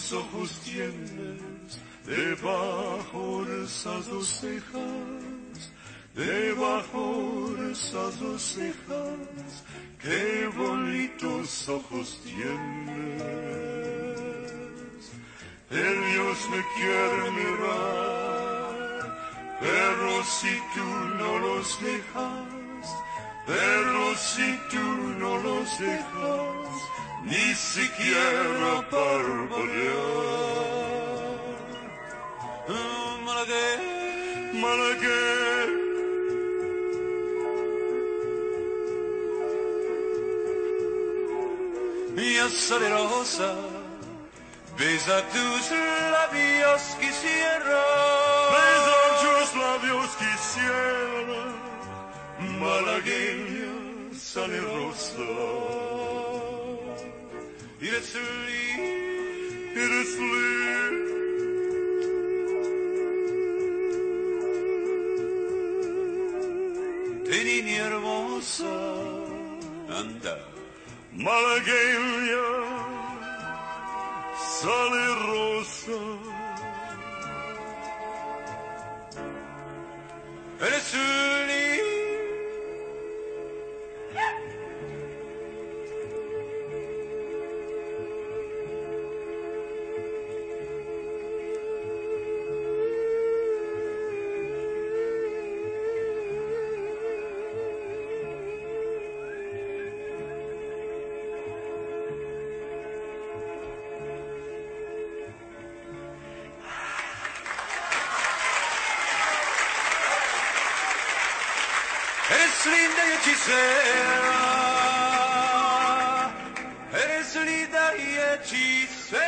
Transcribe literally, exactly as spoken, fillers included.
bonitos ojos tienes debajo de esas dos cejas, debajo de esas dos cejas, qué bonitos ojos tienes. El Dios me quiere mirar, pero si tú no los dejas, pero si tú no los dejas, ni siquiera parpadear. Malaguena, Malaguena, Malaguena Salerosa, besa tus labios quisiera, besar tus labios quisiera, Malaguena Salerosa. Eres lindo, eres lindo. De niña hermosa, anda. Malaguena Salerosa. Eres lindo. Eres linda y hechicera, eres linda y hechicera.